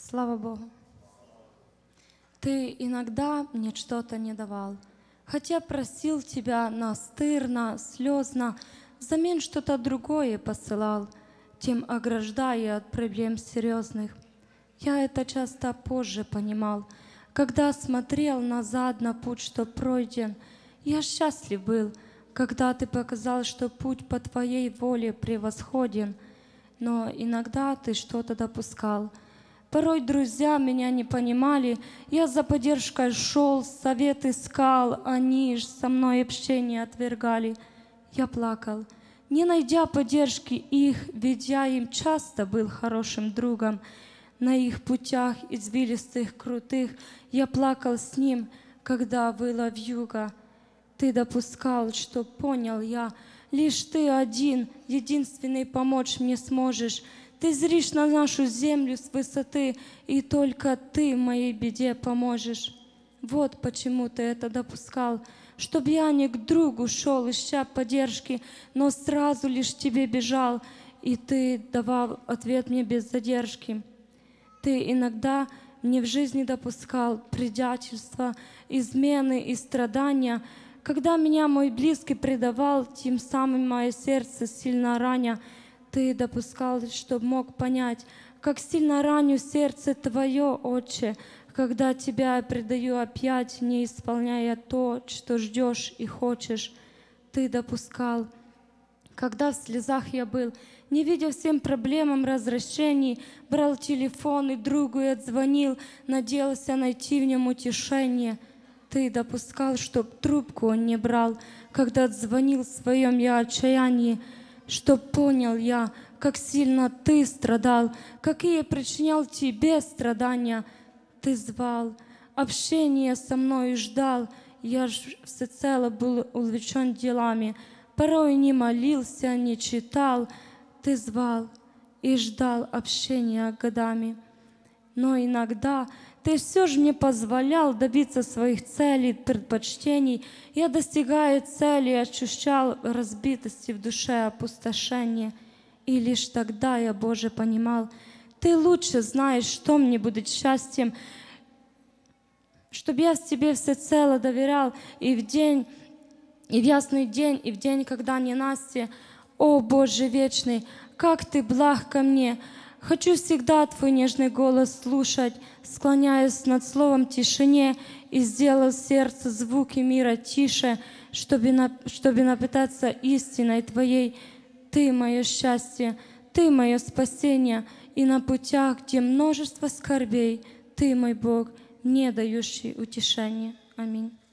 Слава Богу. Ты иногда мне что-то не давал, хотя просил тебя настырно, слезно, взамен что-то другое посылал, тем ограждая от проблем серьезных. Я это часто позже понимал, когда смотрел назад на путь, что пройден. Я счастлив был, когда ты показал, что путь по твоей воле превосходен. Но иногда ты что-то допускал. Порой друзья меня не понимали, я за поддержкой шел, совет искал, они ж со мной общение отвергали. Я плакал, не найдя поддержки их, ведь я им часто был хорошим другом. На их путях извилистых, крутых я плакал с ним, когда выла вьюга. Ты допускал, что понял я, лишь ты один, единственный помочь мне сможешь. Ты зришь на нашу землю с высоты, и только ты в моей беде поможешь. Вот почему ты это допускал, чтоб я не к другу шел, ища поддержки, но сразу лишь тебе бежал, и ты давал ответ мне без задержки. Ты иногда мне в жизни допускал предательства, измены и страдания, когда меня мой близкий предавал, тем самым мое сердце сильно раня. Ты допускал, чтоб мог понять, как сильно раню сердце твое, Отче, когда тебя я предаю опять, не исполняя то, что ждешь и хочешь. Ты допускал, когда в слезах я был, не видя всем проблемам развращений, брал телефон и другу и отзвонил, надеялся найти в нем утешение. Ты допускал, чтоб трубку он не брал, когда отзвонил в своем я отчаянии, чтоб понял я, как сильно ты страдал, какие причинял тебе страдания. Ты звал, общение со мной ждал, я ж всецело был увлечен делами, порой не молился, не читал. Ты звал и ждал общения годами. Но иногда ты все же мне позволял добиться своих целей, предпочтений. Я, достигая цели, ощущал разбитости в душе, опустошение. И лишь тогда я, Боже, понимал, Ты лучше знаешь, что мне будет счастьем, чтобы я Тебе всецело доверял и в день, и в ясный день, и в день, когда ненастье. О, Боже вечный, как Ты благ ко мне! Хочу всегда Твой нежный голос слушать, склоняясь над словом тишине, и сделал сердце звуки мира тише, чтобы напитаться истиной Твоей. Ты мое счастье, Ты мое спасение, и на путях, где множество скорбей, Ты мой Бог, не дающий утешения. Аминь.